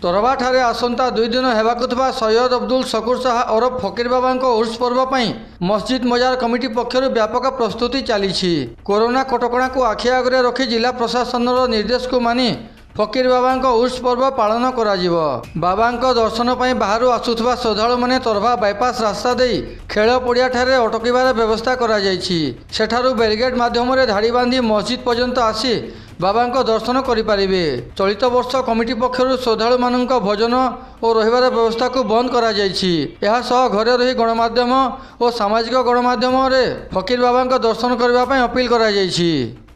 ତରଭାଠାରେ ଆସନ୍ତା 2 ଦିନ ହେବାକୁ ଥିବା ସୈୟଦ ଅବ୍ଦୁଲ ଶକୁର ଶାହା ଓରଫ ଫକୀର ବାବାଙ୍କ ଉର୍ସ ପର୍ବ ପାଇଁ ମସଜିଦ ମଜାର କମିଟି ପକ୍ଷରୁ ବ୍ୟାପକ ପ୍ରସ୍ତୁତି ଚାଲିଛି। କୋରୋନା କଟକଣାକୁ ଆଖି ଆଗରେ ରଖି ଜିଲ୍ଲା ପ୍ରଶାସନର ନିର୍ଦ୍ଦେଶକୁ ମାନି ଫକୀର ବାବାଙ୍କ ଉର୍ସ ପର୍ବ ପାଳନ କରାଯିବ। ବାବାଙ୍କ ଦର୍ଶନ ପାଇଁ ବାହାରୁ ଆସୁଥିବା ଶ୍ରଦ୍ଧାଳୁମାନେ ତରଭା ବାଇପାସ ରାସ୍ତା ଦେଇ ଖେଳ ପଡ଼ିଆଠାରେ ଅଟକିବାର ବ୍ୟବସ୍ଥା କରାଯାଇଛି। ସେଠାରୁ ବ୍ୟାରିକେଡ୍ ମାଧ୍ୟମରେ ଧାଡ଼ି ବାନ୍ଧି ମସଜିଦ ପର୍ଯ୍ୟନ୍ତ ଆସି ବାବାଙ୍କ ଦର୍ଶନ କରିପାରିବେ। ଚଳିତ ବର୍ଷ କମିଟି ପକ୍ଷରୁ ଶ୍ରଦ୍ଧାଳୁମାନଙ୍କ ଭୋଜନ ଓ ରହିବାର ବ୍ୟବସ୍ଥାକୁ ବନ୍ଦ କରାଯାଇଛି। ଏହାସହ ଘରେ ରହି ଗଣମାଧ୍ୟମ ଓ ସାମାଜିକ ଗଣମାଧ୍ୟମରେ ଫକୀର ବାବାଙ୍କ ଦର୍ଶନ କରିବା ପାଇଁ ଅପିଲ କରାଯାଇଛି।